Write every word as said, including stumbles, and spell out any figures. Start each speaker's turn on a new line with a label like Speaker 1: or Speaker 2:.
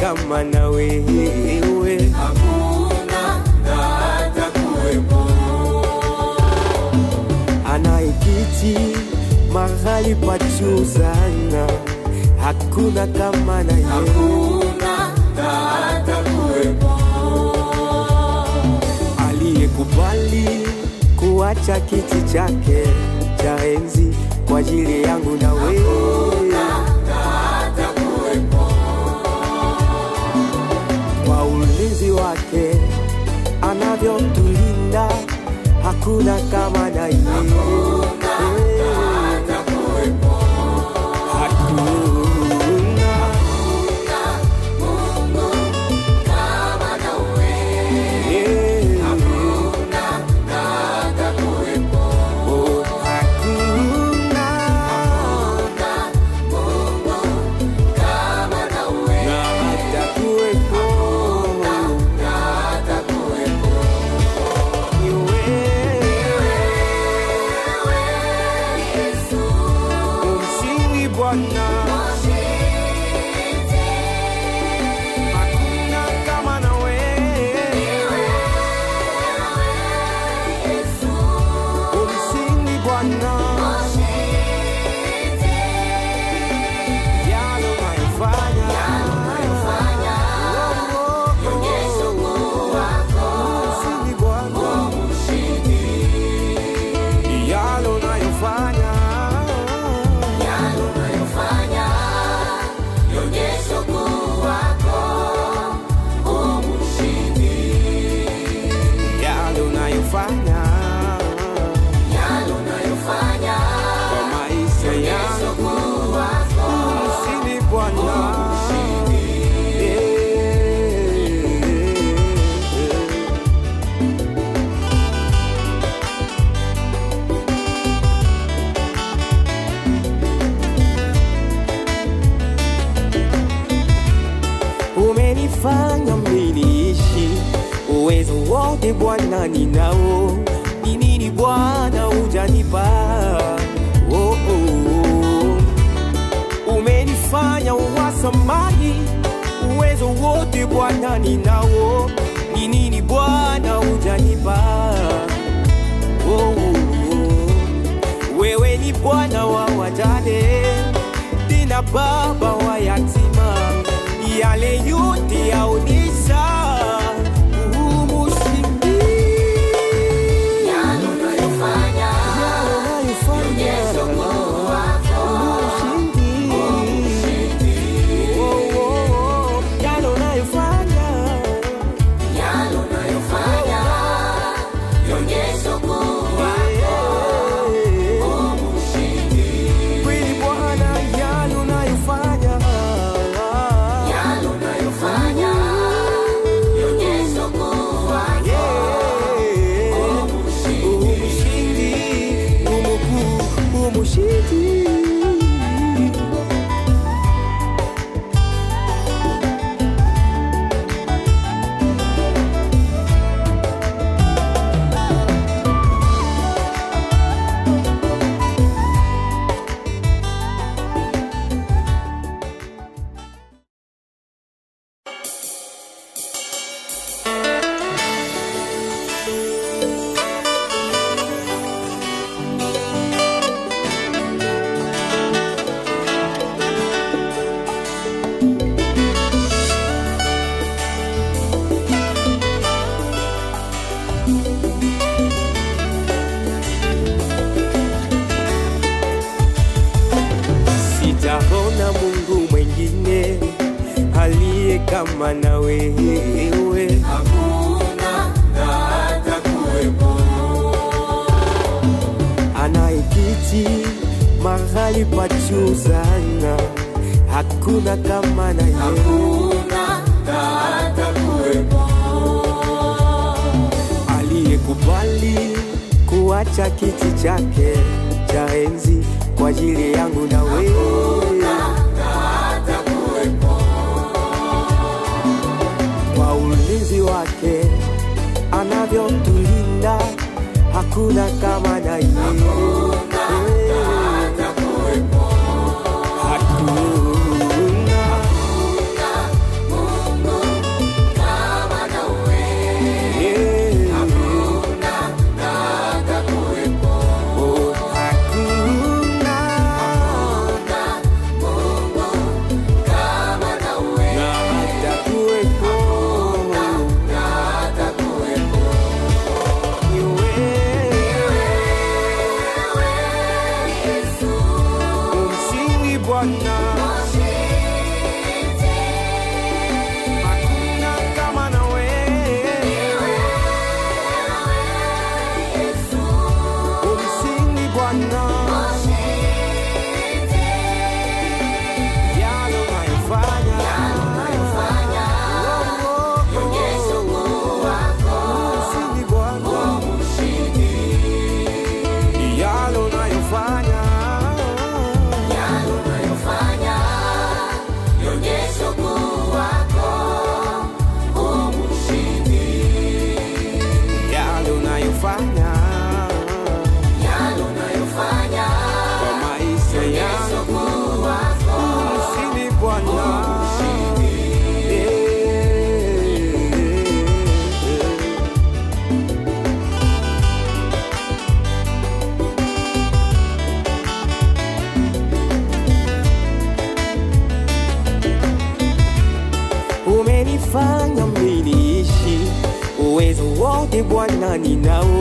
Speaker 1: kama na wewe,
Speaker 2: hakuna na hatakuwepo.
Speaker 1: anaikiti mahali pa juu sana, hakuna kama na yeye,
Speaker 2: hakuna na hatakuwepo.
Speaker 1: aliyekubali kuacha kiti chake cha enzi kwa ajili yangu na wewe, kwa ulinzi wake anavyotulinda, hakuna kama na yeye, umenifanya miniishi, uwezo wote Bwana ninao, ni nini Bwana hujanipa? Oh, oh, oh. Umenifanya wa samani, uwezo wote Bwana ninao, ni nini Bwana hujanipa? Oh, oh, oh. Wewe ni Bwana wa wajane, tena baba wa yatima, yale yote yaonesha umushindi.
Speaker 2: Yale unayofanya,
Speaker 1: Yale unayofanya,
Speaker 2: onyesha ukuu wako,
Speaker 1: umushindi. Oh, oh, oh. Yale unayofanya,
Speaker 2: yale unayofanya, onyesha ukuu wako, umushindi.
Speaker 1: kweli Bwana, yale unayofanya,
Speaker 2: Yale unayofanya, onyesha ukuu wako, umushindi.
Speaker 1: umushindi, umukuu, umushindi. Sijaona Mungu mwengine aliye kama na wewe,
Speaker 2: Hakuna na hatakuwepo.
Speaker 1: anaikiti mahali pa juu sana, hakuna kama na yeye,
Speaker 2: Hakuna na hatakuwepo.
Speaker 1: aliyekubali kuacha kiti chake cha enzi kwa ajili yangu na wewe, kwa ulinzi wake anavyotulinda, hakuna kama na yeye, hakuna Bwana. Umenifanya mimi niishi, uwezo wote Bwana ninao.